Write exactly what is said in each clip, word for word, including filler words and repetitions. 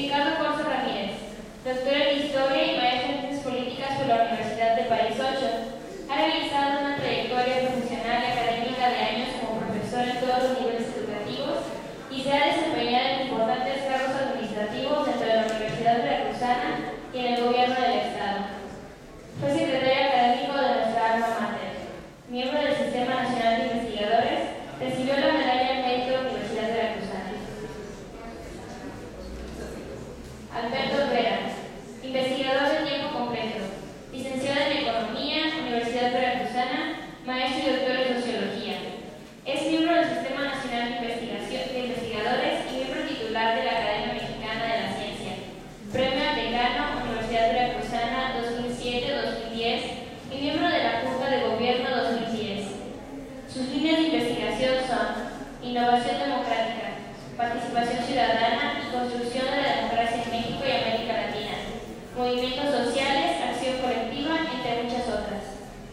Ricardo Corso Ramírez, doctor en Historia y maestro en Ciencias Políticas por la Universidad de París ocho. Ha realizado una trayectoria profesional y académica de años como profesor en todos los niveles educativos y se ha desempeñado en importantes cargos administrativos dentro de la Universidad Veracruzana y en el gobierno del Estado. Fue secretario académico de nuestra alma mater, miembro del Sistema Nacional de Investigadores, recibió la medalla al mérito de la Universidad Veracruzana. Alberto Vera, investigador de tiempo completo, licenciado en Economía, Universidad Veracruzana, maestro y doctor en Sociología. Es miembro del Sistema Nacional de, Investigación, de Investigadores y miembro titular de la Academia Mexicana de la Ciencia. Premio al Decano, Universidad Veracruzana dos mil siete a dos mil diez y miembro de la Junta de Gobierno dos mil diez. Sus líneas de investigación son innovación democrática, participación ciudadana y construcción de la democracia en México y América Latina, movimientos sociales, acción colectiva, entre muchas otras.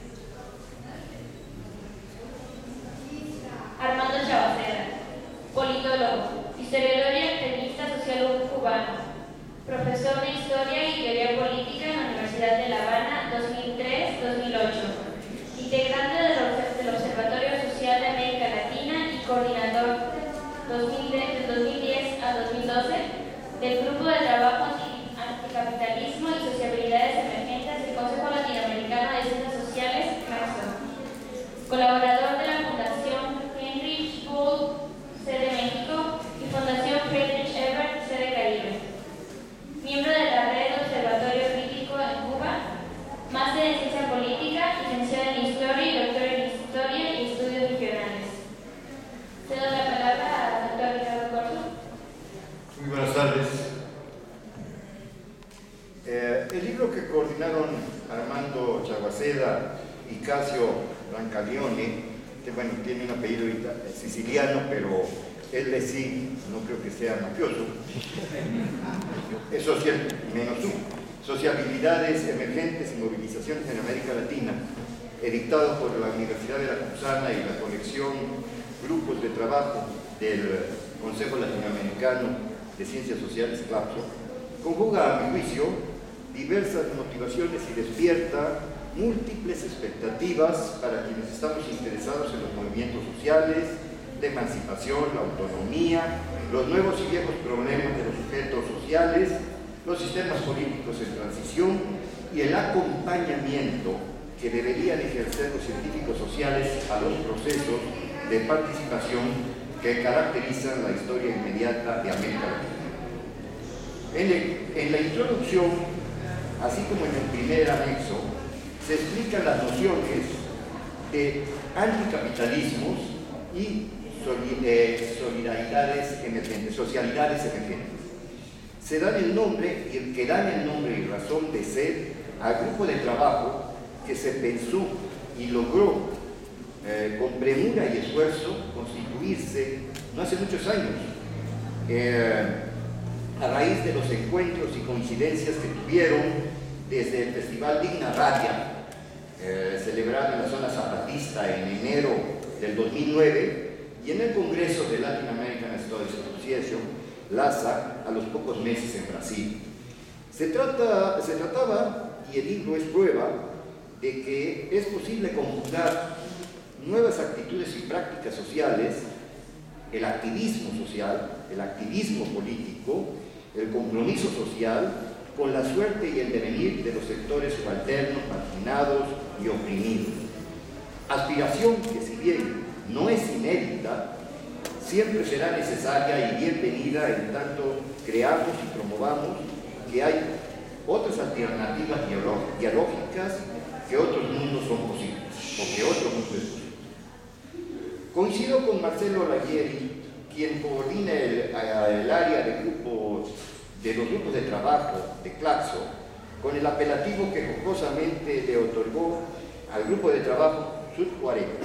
Armando Chavaceda, politólogo, historiador y activista social cubano, profesor de Historia y Teoría Política en la Universidad de La Habana dos mil tres a dos mil ocho, integrante del Observatorio Social de América Latina y coordinador dos mil diez a dos mil doce del Grupo de Trabajo Anticapitalismo y Sociabilidades Emergentes del Consejo Latinoamericano de Ciencias Sociales, CACSO, colaborador de la Fundación Heinrich Böll, sede México, y Fundación Friedrich Ebert, sede Caribe. Miembro de la Red Observatorio Crítico en Cuba, máster en Ciencia Política, licenciado en Historia y doctor en Historia y Estudios Regionales. Cedo la palabra al doctor Ricardo Corso. Muy buenas tardes. Eh, el libro que coordinaron Armando Chavaceda y Casio Brancaleone, que bueno, tiene un apellido siciliano, pero él de sí no creo que sea mafioso, es social, menos uno, Sociabilidades Emergentes y Movilizaciones en América Latina, editado por la Universidad Veracruzana y la colección Grupos de Trabajo del Consejo Latinoamericano de Ciencias Sociales, CLACSO, conjuga a mi juicio diversas motivaciones y despierta múltiples expectativas para quienes estamos interesados en los movimientos sociales, de emancipación, la autonomía, los nuevos y viejos problemas de los sujetos sociales, los sistemas políticos en transición y el acompañamiento que deberían ejercer los científicos sociales a los procesos de participación que caracterizan la historia inmediata de América Latina. En, el, en la introducción, así como en el primer anexo, se explican las nociones de anticapitalismos y solidaridades emergentes, socialidades emergentes. Se dan el nombre, y el que dan el nombre y razón de ser al grupo de trabajo que se pensó y logró eh, con premura y esfuerzo constituirse no hace muchos años, eh, a raíz de los encuentros y coincidencias que tuvieron desde el Festival Digna Radia, eh, celebrado en la zona zapatista en enero del dos mil nueve, y en el Congreso de Latin American Studies Association, LASA, a los pocos meses en Brasil. Se, trata, se trataba, y el libro es prueba, de que es posible conjugar nuevas actitudes y prácticas sociales, el activismo social, el activismo político, el compromiso social, con la suerte y el devenir de los sectores subalternos, marginados y oprimidos. Aspiración que, si bien no es inédita, siempre será necesaria y bienvenida en tanto creamos y promovamos que hay otras alternativas dialógicas, que otros mundos son posibles, o que otro mundo es posible. Coincido con Marcelo Laguieri, quien coordina el, el área de, grupos, de los grupos de trabajo de CLACSO, con el apelativo que jocosamente le otorgó al grupo de trabajo Sud cuarenta.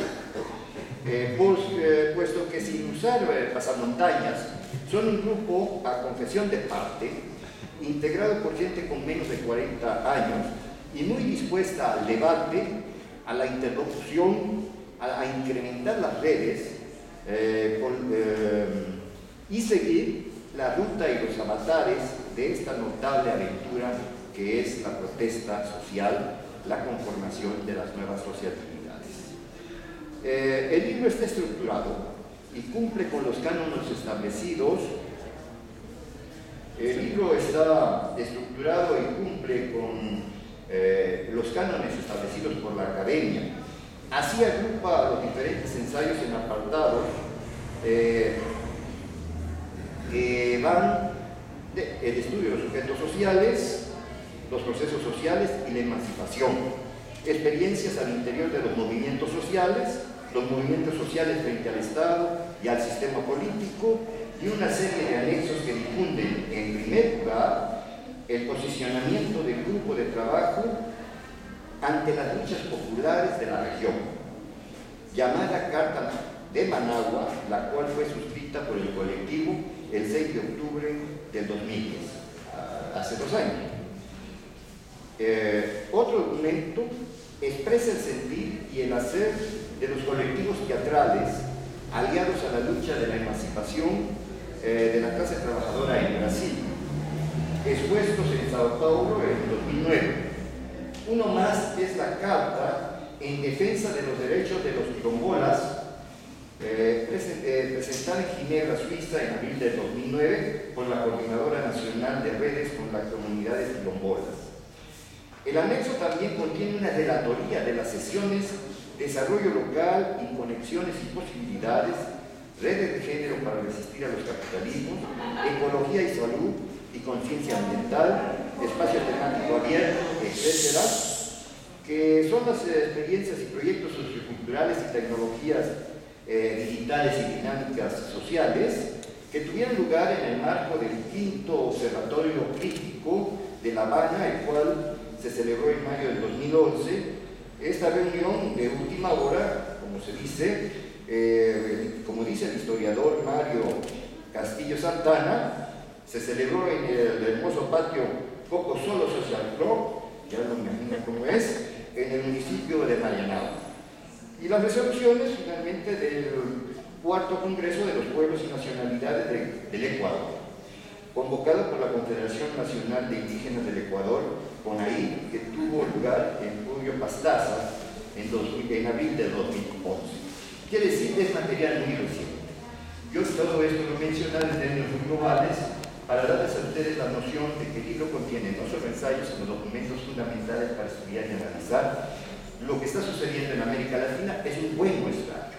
Eh, pues, eh, puesto que sin usar eh, pasamontañas, son un grupo a confesión de parte, integrado por gente con menos de cuarenta años y muy dispuesta al debate, a la interlocución, a, a incrementar las redes eh, con, eh, y seguir la ruta y los avatares de esta notable aventura que es la protesta social, la conformación de las nuevas sociabilidades. Eh, el libro está estructurado y cumple con los cánones establecidos. El libro está estructurado y cumple con eh, los cánones establecidos por la academia. Así agrupa los diferentes ensayos en apartados eh, que van del estudio de los sujetos sociales, los procesos sociales y la emancipación, experiencias al interior de los movimientos sociales, los movimientos sociales frente al Estado y al sistema político, y una serie de anexos que difunden, en primer lugar, el posicionamiento del grupo de trabajo ante las luchas populares de la región, llamada Carta de Managua, la cual fue suscrita por el colectivo el seis de octubre del dos mil diez, hace dos años. Eh, otro documento expresa el sentir y el hacer de los colectivos teatrales aliados a la lucha de la emancipación eh, de la clase trabajadora en Brasil, expuestos en Sao Paulo en dos mil nueve. Uno más es la Carta en defensa de los derechos de los quilombolas, eh, present, eh, presentada en Ginebra, Suiza, en abril del dos mil nueve por la Coordinadora Nacional de Redes con las Comunidades Quilombolas. El anexo también contiene una relatoría de las sesiones Desarrollo Local, Inconexiones y Posibilidades, Redes de Género para resistir a los capitalismos, Ecología y Salud y Conciencia Ambiental, Espacio Temático Abierto, etcétera, que son las experiencias y proyectos socioculturales y tecnologías eh, digitales y dinámicas sociales que tuvieron lugar en el marco del quinto Observatorio Crítico de La Habana, el cual se celebró en mayo del dos mil once. Esta reunión de última hora, como se dice, eh, como dice el historiador Mario Castillo Santana, se celebró en el hermoso patio Coco Solo Social Club, ya no me imagino cómo es, en el municipio de Marianao. Y las resoluciones finalmente del cuarto Congreso de los Pueblos y Nacionalidades de, del Ecuador, convocado por la Confederación Nacional de Indígenas del Ecuador, CONAIE, que tuvo lugar en Julio Pastaza en, dos, en abril de dos mil once. Quiere decir, es material muy reciente. Yo todo esto lo he mencionado en términos muy globales para darles a ustedes la noción de que el libro contiene no solo ensayos, sino documentos fundamentales para estudiar y analizar lo que está sucediendo en América Latina. Es un buen muestrario.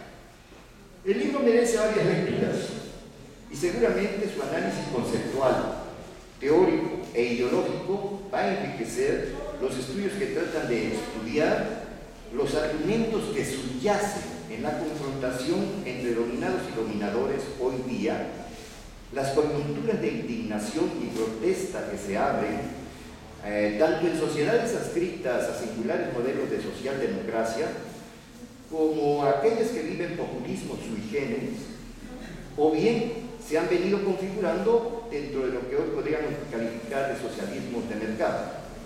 El libro merece varias lecturas y seguramente su análisis conceptual, teórico e ideológico va a enriquecer los estudios que tratan de estudiar los argumentos que subyacen en la confrontación entre dominados y dominadores hoy día, las coyunturas de indignación y protesta que se abren eh, tanto en sociedades adscritas a singulares modelos de socialdemocracia como aquellas que viven populismo sui generis, o bien se han venido configurando dentro de lo que hoy podríamos calificar de socialismo de mercado.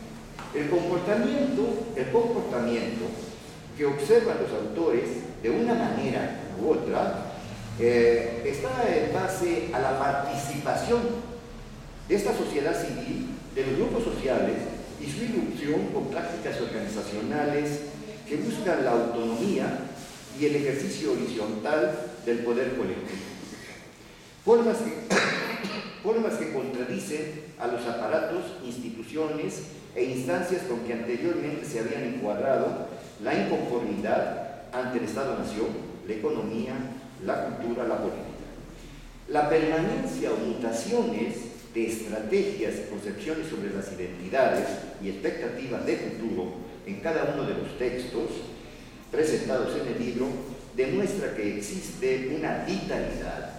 El comportamiento, el comportamiento que observan los autores de una manera u otra eh, está en base a la participación de esta sociedad civil, de los grupos sociales y su irrupción con prácticas organizacionales que buscan la autonomía y el ejercicio horizontal del poder colectivo. Formas que, formas que contradicen a los aparatos, instituciones e instancias con que anteriormente se habían encuadrado la inconformidad ante el Estado-Nación, la economía, la cultura, la política. La permanencia o mutaciones de estrategias y concepciones sobre las identidades y expectativas de futuro en cada uno de los textos presentados en el libro demuestra que existe una vitalidad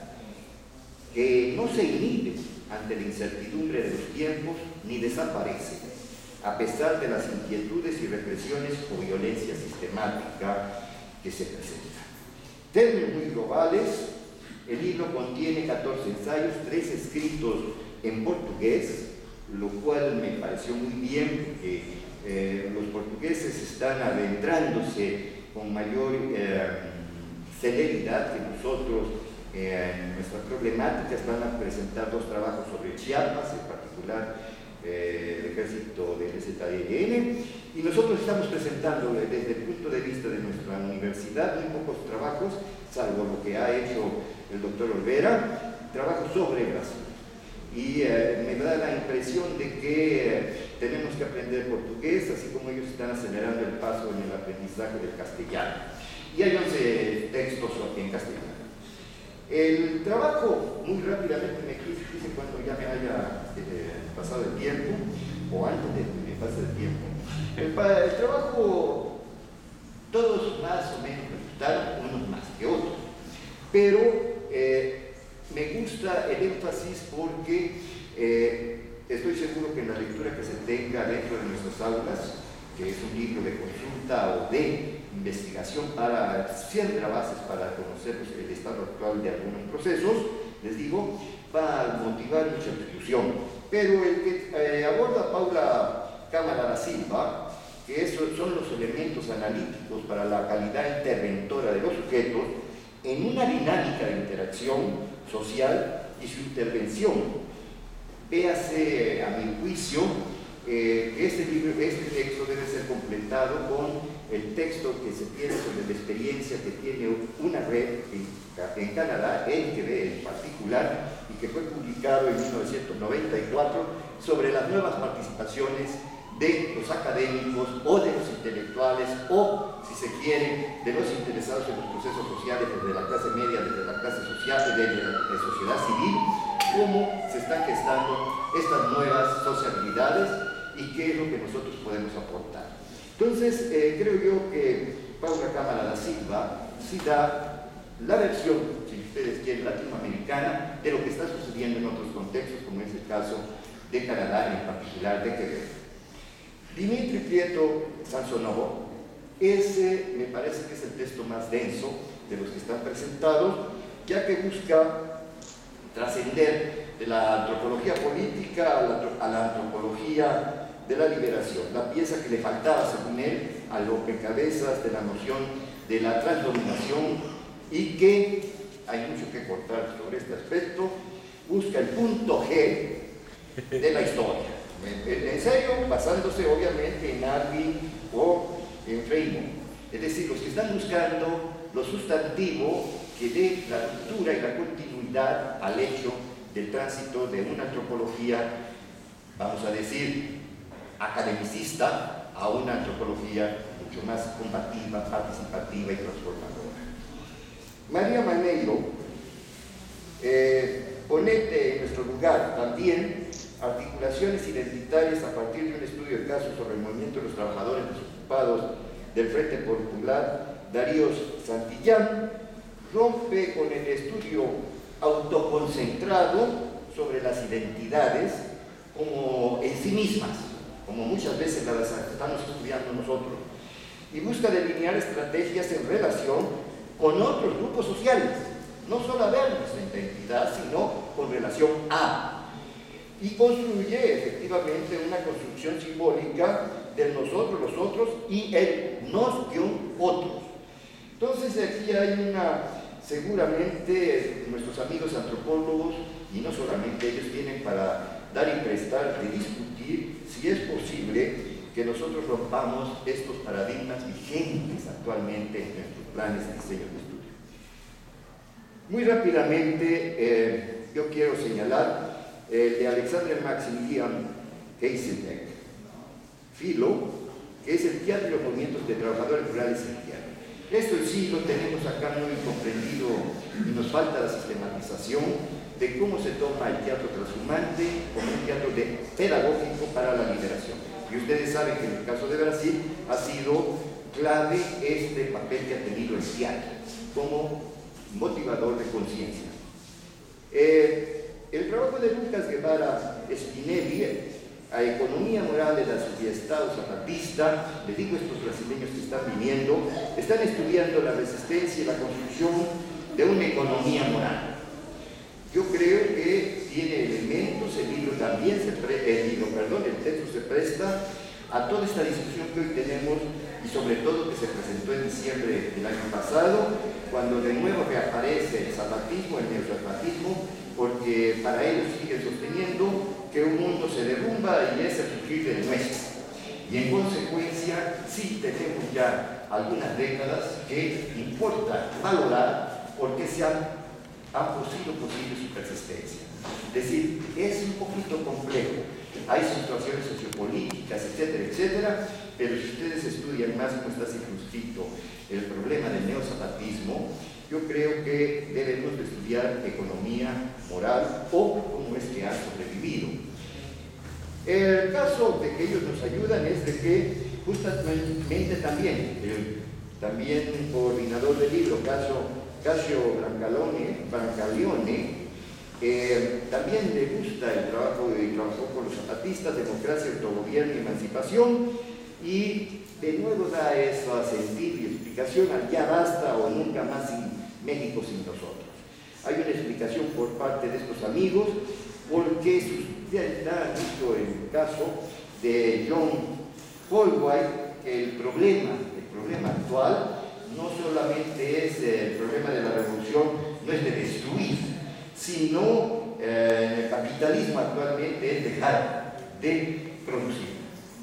que no se inhibe ante la incertidumbre de los tiempos ni desaparece, a pesar de las inquietudes y represiones o violencia sistemática que se presentan. Términos muy globales, el libro contiene catorce ensayos, tres escritos en portugués, lo cual me pareció muy bien porque eh, los portugueses están adentrándose con mayor eh, celeridad que nosotros eh, en nuestras problemáticas van a presentar dos trabajos sobre Chiapas, en particular eh, el ejército del E Z L N, y nosotros estamos presentando desde el punto de vista de nuestra universidad muy pocos trabajos, salvo lo que ha hecho el doctor Olvera, trabajos sobre Brasil. Y eh, me da la impresión de que eh, tenemos que aprender portugués, así como ellos están acelerando el paso en el aprendizaje del castellano. Y hay once textos en castellano. El trabajo, muy rápidamente me dice cuando ya me haya eh, pasado el tiempo, o antes de que me pase el tiempo. El, el trabajo, todos más o menos me gustaron, unos más que otros, pero eh, me gusta el énfasis porque eh, estoy seguro que en la lectura que se tenga dentro de nuestras aulas, que es un libro de consulta o de investigación para siembra bases para conocer pues, el estado actual de algunos procesos, les digo, va a motivar mucha discusión. Pero el que eh, aborda Paula Cámara da Silva, que esos son los elementos analíticos para la calidad interventora de los sujetos, en una dinámica de interacción social y su intervención. Véase, a mi juicio, eh, que este, libro, este texto debe ser completado con el texto que se tiene sobre la experiencia que tiene una red en, en Canadá, N G B en particular, y que fue publicado en mil novecientos noventa y cuatro, sobre las nuevas participaciones de los académicos o de los intelectuales o, si se quiere, de los interesados en los procesos sociales desde la clase media, desde la clase social, desde la de sociedad civil, cómo se están gestando estas nuevas sociabilidades y qué es lo que nosotros podemos aportar. Entonces, eh, creo yo que Paula Cámara da Silva sí da la versión, si ustedes quieren, latinoamericana de lo que está sucediendo en otros contextos, como es el caso de Canadá, en particular de Quebec. Dimitri Prieto Sansonovo, ese me parece que es el texto más denso de los que están presentados, ya que busca trascender de la antropología política a la, a la antropología de la liberación, la pieza que le faltaba, según él, a los rompecabezas de la noción de la transdominación, y que hay mucho que cortar sobre este aspecto. Busca el punto G de la historia. En serio, basándose obviamente en Alvin o en Freimont. Es decir, los que están buscando lo sustantivo que dé la ruptura y la continuidad al hecho del tránsito de una antropología, vamos a decir, academicista, a una antropología mucho más combativa, participativa y transformadora. María Maneiro, eh, ponete en nuestro lugar también articulaciones identitarias a partir de un estudio de casos sobre el movimiento de los trabajadores desocupados del Frente Popular, Darío Santillán, rompe con el estudio autoconcentrado sobre las identidades como en sí mismas, como muchas veces las estamos estudiando nosotros, y busca delinear estrategias en relación con otros grupos sociales, no solo a ver nuestra identidad, sino con relación a, y construye efectivamente una construcción simbólica del nosotros, los otros, y el nos-otros. Entonces aquí hay una, seguramente nuestros amigos antropólogos, y no solamente ellos, tienen para dar y prestar, de discutir si es posible que nosotros rompamos estos paradigmas vigentes actualmente en nuestros planes de diseño de estudio. Muy rápidamente, eh, yo quiero señalar el de Alexander Maximilian Heisenberg, Filo, que es el teatro de los movimientos de trabajadores rurales en tierra. Esto en sí lo tenemos acá muy comprendido y nos falta la sistematización de cómo se toma el teatro transhumante como un teatro de pedagógico para la liberación. Y ustedes saben que en el caso de Brasil ha sido clave este papel que ha tenido el teatro como motivador de conciencia. Eh, el trabajo de Lucas Guevara Spinelli, a Economía Moral de la Subestado Zapatista, les digo a estos brasileños que están viniendo, están estudiando la resistencia y la construcción de una economía moral. Yo creo que tiene elementos, el libro también se pre, el libro, perdón, el texto se presta a toda esta discusión que hoy tenemos y sobre todo que se presentó en diciembre del año pasado, cuando de nuevo reaparece el zapatismo, el neozapatismo, porque para ellos sigue sosteniendo que un mundo se derrumba y es el surgir del nuestro. Y en consecuencia, sí tenemos ya algunas décadas que importa valorar porque se han, han sido posible su persistencia. Es decir, es un poquito complejo. Hay situaciones sociopolíticas, etcétera, etcétera, pero si ustedes estudian más cómo está circunscrito el problema del neozapatismo, yo creo que debemos de estudiar economía moral o cómo es que han sobrevivido. El caso de que ellos nos ayudan es de que justamente también, el también coordinador del libro, Casio Brancaleone, Brancaleone eh, también le gusta el trabajo y trabajó con los zapatistas, democracia, autogobierno y emancipación, y de nuevo da eso a sentir y explicación al ya basta o nunca más sin México sin nosotros. Hay una explicación por parte de estos amigos, porque si ustedes han visto el caso de John Colway, el problema, el problema actual no solamente es el problema de la revolución, no es de destruir, sino eh, en el capitalismo actualmente es dejar de producir.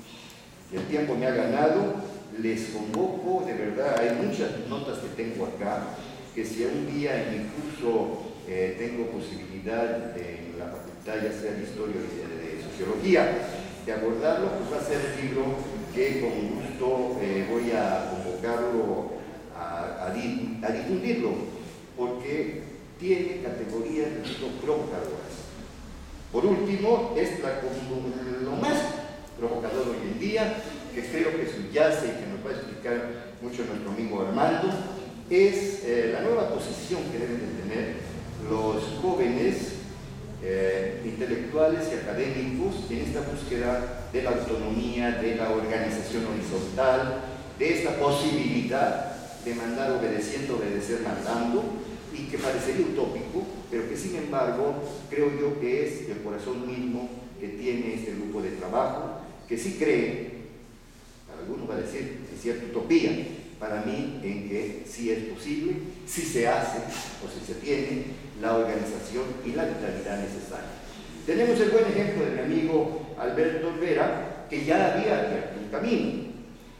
El tiempo me ha ganado, les convoco, de verdad, hay muchas notas que tengo acá, que si un día en mi curso eh, tengo posibilidad de, en la facultad, ya sea de Historia o de, de Sociología, de abordarlo, pues va a ser el libro que con gusto eh, voy a convocarlo a, a, di, a difundirlo, porque tiene categorías de tipo provocadoras. Por último, es la, lo más provocador hoy en día, que creo que subyace y que nos va a explicar mucho nuestro amigo Armando, es eh, la nueva posición que deben de tener los jóvenes eh, intelectuales y académicos en esta búsqueda de la autonomía, de la organización horizontal, de esta posibilidad de mandar obedeciendo, obedecer mandando, y que parecería utópico, pero que sin embargo creo yo que es el corazón mismo que tiene este grupo de trabajo, que sí cree, para algunos va a decir, es cierta utopía, para mí en que sí es posible, sí se hace o si se tiene la organización y la vitalidad necesaria. Tenemos el buen ejemplo de mi amigo Alberto Olvera, que ya había abierto un camino,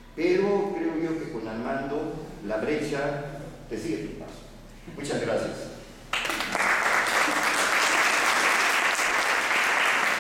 pero creo yo que con Armando la brecha te sigue tu paso. Muchas gracias.